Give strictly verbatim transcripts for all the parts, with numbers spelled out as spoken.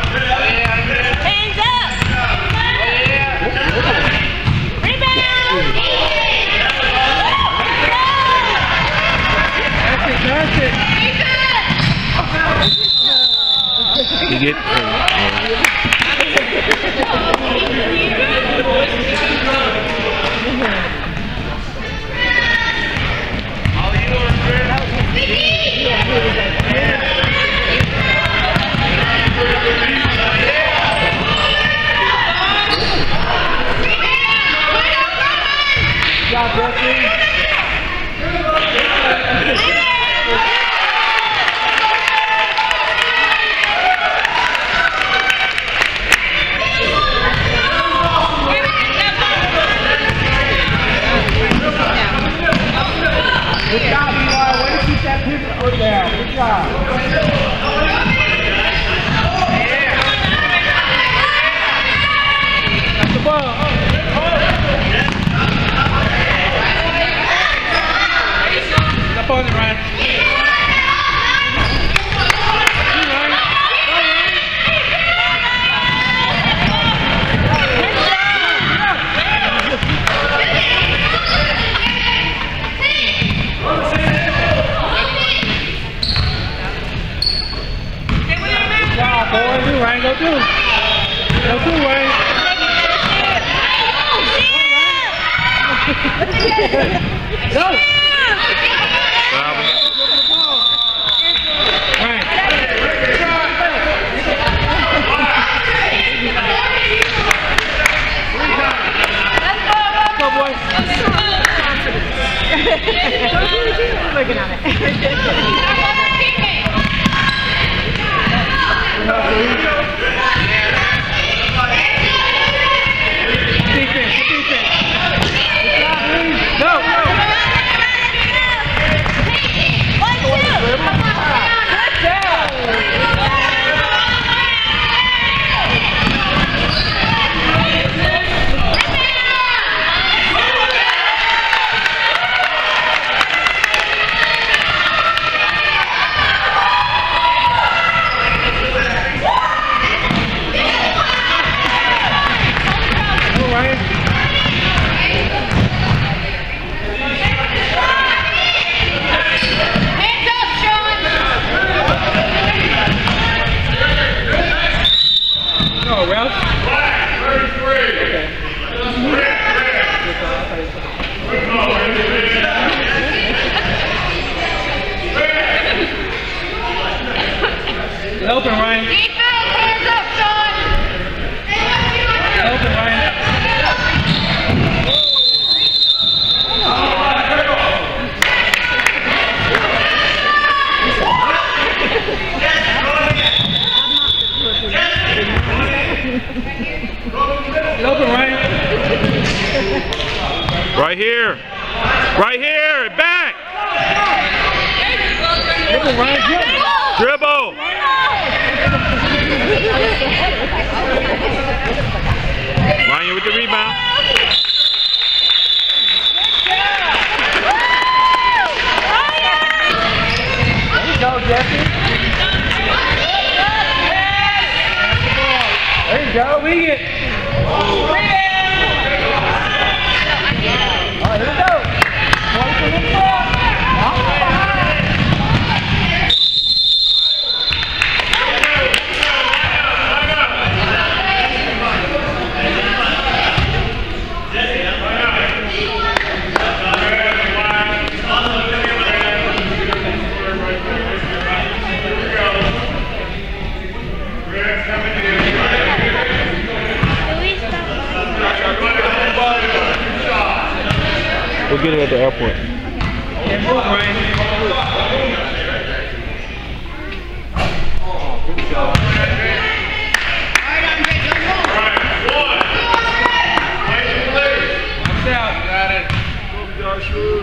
You get Good job, Eli. Way to keep that pivot foot down. Good job. That's the ball. Step on it, Ryan. Ryan, go through. Go through, Ryan. Go. Ryan. Go, boys. Working on it. Open, Ryan. Defense, hands up, Sean. Open, Ryan. Open, Ryan. Right here. Right here. Back. Open, Ryan. Dribble. Ryan with the rebound. There you go, Jesse. There you go, we get. All right, here we go. One for the ball. We'll get it at the airport. Yeah, move, Ryan. Good job. Watch out. Got it. Move, Joshua.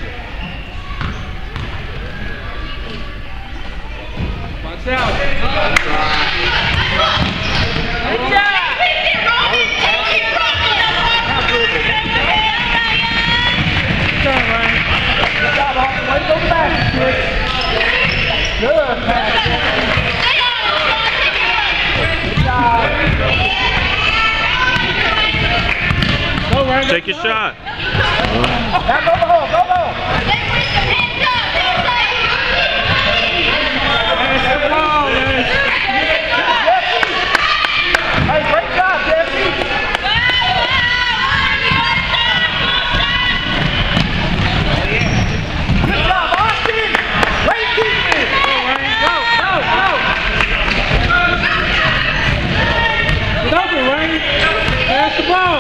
Watch out. Good job. Good job, Austin. Way to go back, kid. Good pass. Take your shot. Now go home, go home. That's the ball, man. Hey, great job, Jesse. Good job, Austin. Great defense. Go, go, go. It's open, Wayne. Pass the ball.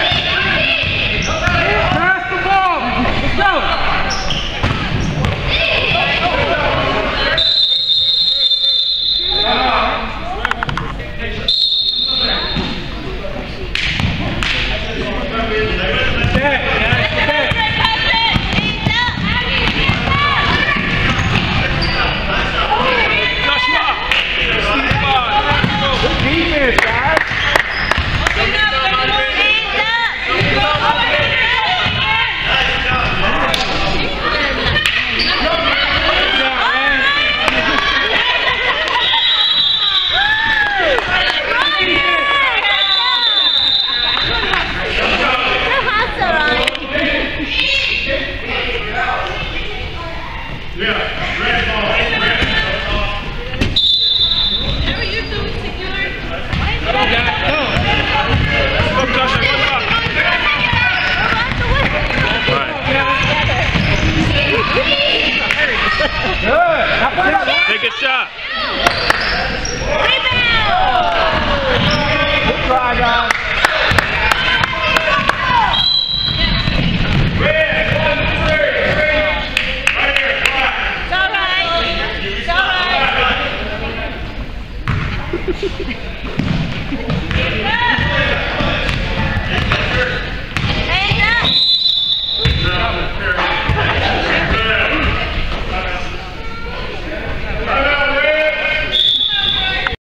Pass the ball. Let's go. Take a shot.